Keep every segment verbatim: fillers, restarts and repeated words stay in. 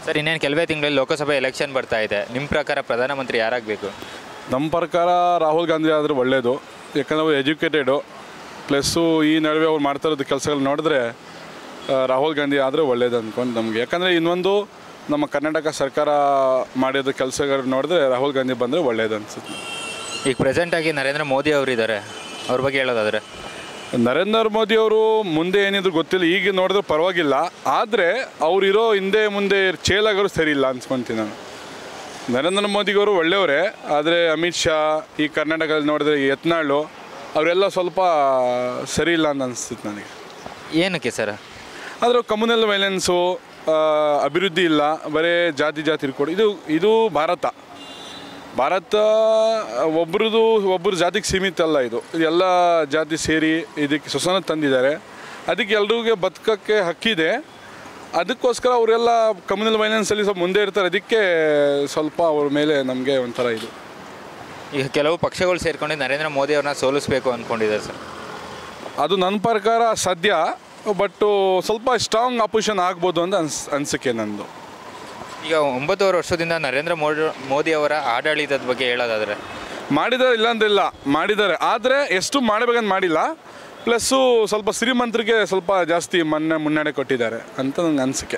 Sir, ಇನ್ನೇನು ಕೆಲವೇ ತಿಂಗಳಲ್ಲಿ ಲೋಕಸಭೆ ಎಲೆಕ್ಷನ್ ಬರ್ತಾ ಇದೆ. ನಿಮ್ಮ ಪ್ರಕಾರ ಪ್ರಧಾನಮಂತ್ರಿ ಯಾರಾಗಬೇಕು? ನಮ್ಮ ಪ್ರಕಾರ ರಾಹುಲ್ ಗಾಂಧಿ ಆದರೆ ಒಳ್ಳೆಯದು. ಯಾಕಂದರೆ ಅವರು ಎಜುಕೇಟೆಡು, ಪ್ಲಸ್ಸು ಈ ನಡುವೆ ಅವ್ರು ಮಾಡ್ತಾ ಇರೋದು ಕೆಲಸಗಳು ನೋಡಿದ್ರೆ ರಾಹುಲ್ ಗಾಂಧಿ ಆದರೆ ಒಳ್ಳೇದು ಅಂದ್ಕೊಂಡು ನಮಗೆ. ಯಾಕಂದರೆ ಇನ್ನೊಂದು ನಮ್ಮ ಕರ್ನಾಟಕ ಸರ್ಕಾರ ಮಾಡಿದ ಕೆಲಸಗಳು ನೋಡಿದ್ರೆ ರಾಹುಲ್ ಗಾಂಧಿ ಬಂದರೆ ಒಳ್ಳೇದು ಅನಿಸುತ್ತೆ. ಈಗ ಪ್ರೆಸೆಂಟಾಗಿ ನರೇಂದ್ರ ಮೋದಿ ಅವರು ಇದ್ದಾರೆ, ಅವ್ರ ಬಗ್ಗೆ ಹೇಳೋದಾದರೆ ನರೇಂದ್ರ ಮೋದಿ ಅವರು ಮುಂದೆ ಏನಿದ್ರು ಗೊತ್ತಿಲ್ಲ, ಈಗ ನೋಡಿದ್ರೆ ಪರವಾಗಿಲ್ಲ. ಆದರೆ ಅವರಿರೋ ಹಿಂದೆ ಮುಂದೆ ಚೇಲಾಗರು ಸರಿ ಇಲ್ಲ ಅನ್ಸ್ಕೊತೀನಿ ನಾನು. ನರೇಂದ್ರ ಮೋದಿಗವರು ಒಳ್ಳೆಯವರೇ, ಆದರೆ ಅಮಿತ್ ಶಾ ಈ ಕರ್ನಾಟಕದಲ್ಲಿ ನೋಡಿದ್ರೆ ಯತ್ನಾಳು ಅವರೆಲ್ಲ ಸ್ವಲ್ಪ ಸರಿ ಇಲ್ಲ ಅಂತ ಅನಿಸ್ತಿತ್ತು ನನಗೆ. ಏನಕ್ಕೆ ಸರ್? ಆದರೆ ಕಮ್ಯುನಲ್ ವೈಲೆನ್ಸು, ಅಭಿವೃದ್ಧಿ ಇಲ್ಲ, ಬರೀ ಜಾತಿ ಜಾತಿ ಇರ್ಕೊಡು. ಇದು ಇದು ಭಾರತ ಭಾರತ ಒಬ್ರದ್ದು ಒಬ್ಬರು ಜಾತಿಗೆ ಸೀಮಿತ ಅಲ್ಲ. ಇದು ಎಲ್ಲ ಜಾತಿ ಸೇರಿ ಇದಕ್ಕೆ ಸ್ವಸನ ತಂದಿದ್ದಾರೆ. ಅದಕ್ಕೆ ಎಲ್ರಿಗೂ ಬದುಕೋಕ್ಕೆ ಹಕ್ಕಿದೆ. ಅದಕ್ಕೋಸ್ಕರ ಅವರೆಲ್ಲ ಕಮ್ಯುನಲ್ ವೈಲೆನ್ಸಲ್ಲಿ ಸ್ವಲ್ಪ ಮುಂದೆ ಇರ್ತಾರೆ. ಅದಕ್ಕೆ ಸ್ವಲ್ಪ ಅವ್ರ ಮೇಲೆ ನಮಗೆ ಒಂಥರ ಇದು. ಈಗ ಕೆಲವು ಪಕ್ಷಗಳು ಸೇರಿಕೊಂಡು ನರೇಂದ್ರ ಮೋದಿ ಅವ್ರನ್ನ ಸೋಲಿಸಬೇಕು ಅಂದ್ಕೊಂಡಿದ್ದಾರೆ ಸರ್. ಅದು ನನ್ನ ಪ್ರಕಾರ ಸದ್ಯ, ಬಟ್ಟು ಸ್ವಲ್ಪ ಸ್ಟ್ರಾಂಗ್ ಅಪೋಸಿಷನ್ ಆಗ್ಬೋದು ಅಂತ ಅನ್ಸ್ ಅನಿಸಿಕೆ ನಂದು. ಈಗ ಒಂಬತ್ತುವರೆ ವರ್ಷದಿಂದ ನರೇಂದ್ರ ಮೋದಿ ಮೋದಿ ಅವರ ಆಡಳಿತದ ಬಗ್ಗೆ ಹೇಳೋದಾದರೆ ಮಾಡಿದ್ದಾರೆ, ಇಲ್ಲಾಂದ್ರಿಲ್ಲ, ಮಾಡಿದ್ದಾರೆ. ಆದರೆ ಎಷ್ಟು ಮಾಡಬೇಕಂತ ಮಾಡಿಲ್ಲ. ಪ್ಲಸ್ಸು ಸ್ವಲ್ಪ ಶ್ರೀಮಂತರಿಗೆ ಸ್ವಲ್ಪ ಜಾಸ್ತಿ ಮೊನ್ನೆ ಮುನ್ನಡೆ ಕೊಟ್ಟಿದ್ದಾರೆ ಅಂತ ನನಗೆ ಅನಿಸಿಕೆ.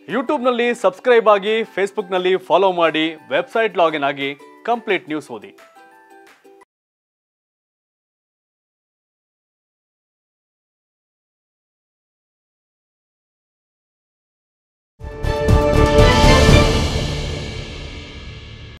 ಯೂಟ್ಯೂಬ್ನಲ್ಲಿ ಸಬ್ಸ್ಕ್ರೈಬ್ ಆಗಿ, ಫೇಸ್ಬುಕ್ನಲ್ಲಿ ಫಾಲೋ ಮಾಡಿ, ವೆಬ್ಸೈಟ್ ಲಾಗಿನ್ ಆಗಿ ಕಂಪ್ಲೀಟ್ ನ್ಯೂಸ್ ಓದಿ.